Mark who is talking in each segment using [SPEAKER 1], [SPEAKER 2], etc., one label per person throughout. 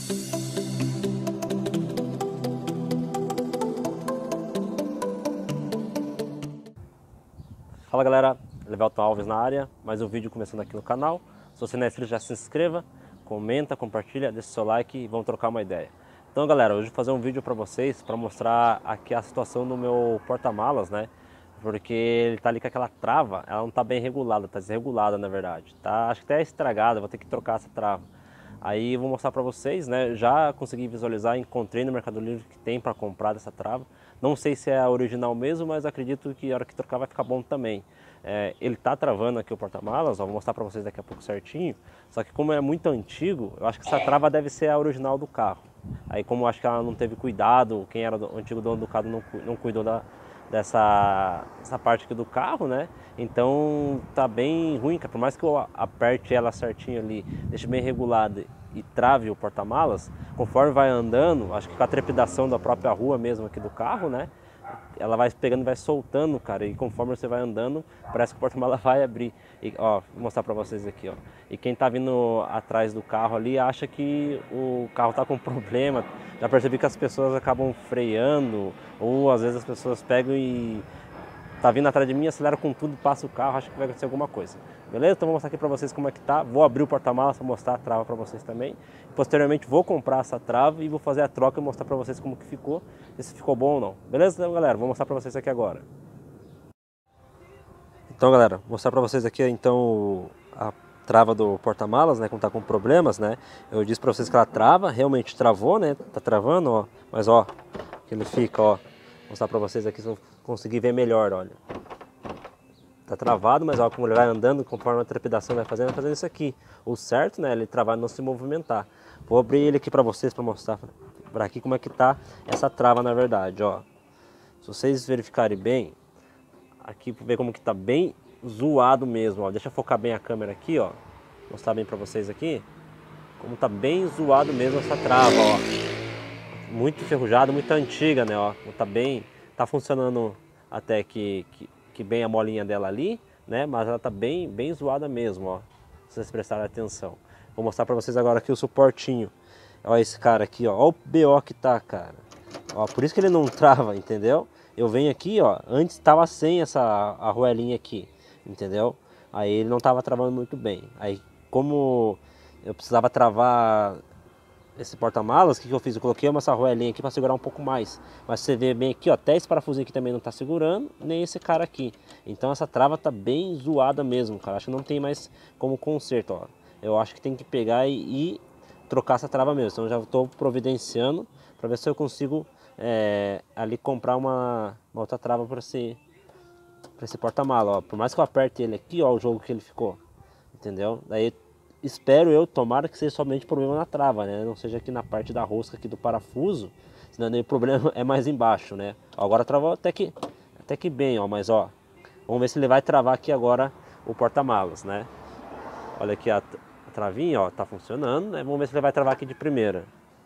[SPEAKER 1] Fala galera, Levelton Alves na área, mais um vídeo começando aqui no canal. Se você não é inscrito, já se inscreva, comenta, compartilha, deixa o seu like e vamos trocar uma ideia. Então galera, hoje eu vou fazer um vídeo para vocês, para mostrar aqui a situação do meu porta-malas, né? Porque ele tá ali com aquela trava, ela não tá bem regulada, tá desregulada na verdade. Tá, acho que até é estragada, vou ter que trocar essa trava. Aí eu vou mostrar para vocês, né? Já consegui visualizar, encontrei no Mercado Livre que tem para comprar dessa trava. Não sei se é a original mesmo, mas acredito que a hora que trocar vai ficar bom também. Ele tá travando aqui o porta-malas, vou mostrar para vocês daqui a pouco certinho. Só que como é muito antigo, eu acho que essa trava deve ser a original do carro. Aí como eu acho que ela não teve cuidado, quem era o antigo dono do carro não cuidou dessa parte aqui do carro, né? Então tá bem ruim, por mais que eu aperte ela certinho ali, deixe bem regulada e trave o porta-malas, conforme vai andando, acho que com a trepidação da própria rua mesmo aqui do carro, né? Ela vai pegando e vai soltando, cara, e conforme você vai andando, parece que o porta-malas vai abrir. E, ó, vou mostrar pra vocês aqui, ó. E quem tá vindo atrás do carro ali acha que o carro tá com problema. Já percebi que as pessoas acabam freando, ou às vezes as pessoas pegam e tá vindo atrás de mim, acelera com tudo, passa o carro, acho que vai acontecer alguma coisa. Beleza? Então vou mostrar aqui pra vocês como é que tá. Vou abrir o porta-malas para mostrar a trava pra vocês também. Posteriormente vou comprar essa trava e vou fazer a troca e mostrar pra vocês como que ficou, se ficou bom ou não. Beleza? Então galera, vou mostrar pra vocês aqui agora. Então galera, vou mostrar pra vocês aqui então a trava do porta-malas, né, como tá com problemas, né. Eu disse pra vocês que ela trava, realmente travou, né, tá travando, ó. Mas ó, que ele fica, ó. Vou mostrar pra vocês aqui se eu conseguir ver melhor, olha. Tá travado, mas ó, como ele vai andando, conforme a trepidação vai fazendo isso aqui. O certo, né, ele travar e não se movimentar. Vou abrir ele aqui pra vocês, pra mostrar pra aqui como é que tá essa trava na verdade, ó. Se vocês verificarem bem, aqui pra ver como que tá bem zoado mesmo, ó. Deixa eu focar bem a câmera aqui, ó. Mostrar bem pra vocês aqui. Como tá bem zoado mesmo essa trava, ó. Muito enferrujada, muito antiga, né, ó. Tá funcionando até que bem a molinha dela ali, né? Mas ela tá bem zoada mesmo, ó. Se vocês prestarem atenção. Vou mostrar pra vocês agora aqui o suportinho. Olha esse cara aqui, ó. Olha o BO que tá, cara. Ó, por isso que ele não trava, entendeu? Eu venho aqui, ó. Antes tava sem essa arruelinha aqui, entendeu? Aí ele não tava travando muito bem. Aí como eu precisava travar esse porta-malas, o que eu fiz? Eu coloquei uma arruelinha aqui para segurar um pouco mais. Mas você vê bem aqui, ó, até esse parafusinho aqui também não tá segurando, nem esse cara aqui. Então essa trava tá bem zoada mesmo, cara. Acho que não tem mais como conserto, ó. Eu acho que tem que pegar e trocar essa trava mesmo. Então eu já estou providenciando para ver se eu consigo ali comprar uma outra trava para esse porta-malas, ó. Por mais que eu aperte ele aqui, ó, o jogo que ele ficou, entendeu? Daí espero eu, tomara que seja somente problema na trava, né? Não seja aqui na parte da rosca aqui do parafuso, senão o problema é mais embaixo, né? Ó, agora travou até que bem, ó, mas ó, vamos ver se ele vai travar aqui agora o porta-malas, né? Olha aqui a travinha, ó, tá funcionando, né? Vamos ver se ele vai travar aqui de primeira.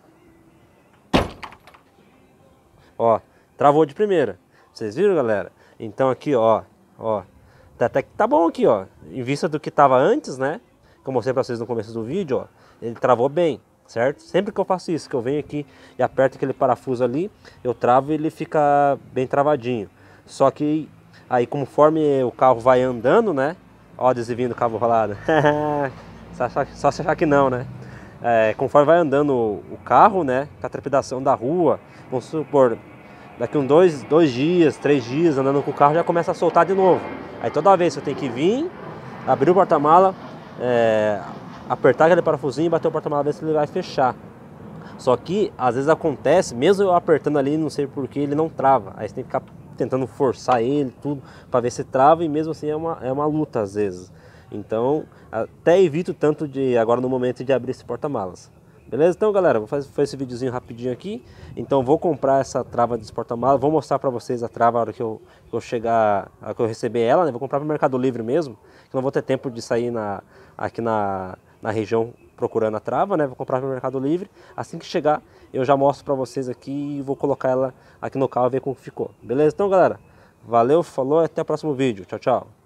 [SPEAKER 1] Ó, travou de primeira. Vocês viram, galera? Então aqui, ó, até que tá bom aqui, ó. Em vista do que tava antes, né? Que eu mostrei pra vocês no começo do vídeo, ó. Ele travou bem, certo? Sempre que eu faço isso, que eu venho aqui e aperto aquele parafuso ali, eu travo e ele fica bem travadinho. Só que aí conforme o carro vai andando, né? Ó, desviando do cabo rolado. Só se achar que não, né? Conforme vai andando o carro, né? Com a trepidação da rua, vamos supor, daqui uns 2 dias, 3 dias andando com o carro já começa a soltar de novo. Aí toda vez eu tenho que vir, abrir o porta-mala, apertar aquele parafusinho e bater o porta-mala, ver se ele vai fechar. Só que às vezes acontece, mesmo eu apertando ali, não sei porquê, ele não trava. Aí você tem que ficar tentando forçar ele, tudo, para ver se trava, e mesmo assim é uma luta às vezes. Então até evito tanto agora no momento de abrir esse porta-malas. Beleza? Então galera, vou fazer esse videozinho rapidinho aqui. Então vou comprar essa trava desse porta-malas, vou mostrar pra vocês a trava na hora que eu chegar, a hora que eu receber ela, né? Vou comprar pro Mercado Livre mesmo, que não vou ter tempo de sair aqui na região procurando a trava, né? Vou comprar pro Mercado Livre. Assim que chegar, eu já mostro pra vocês aqui e vou colocar ela aqui no carro e ver como ficou. Beleza? Então galera, valeu, falou e até o próximo vídeo. Tchau, tchau.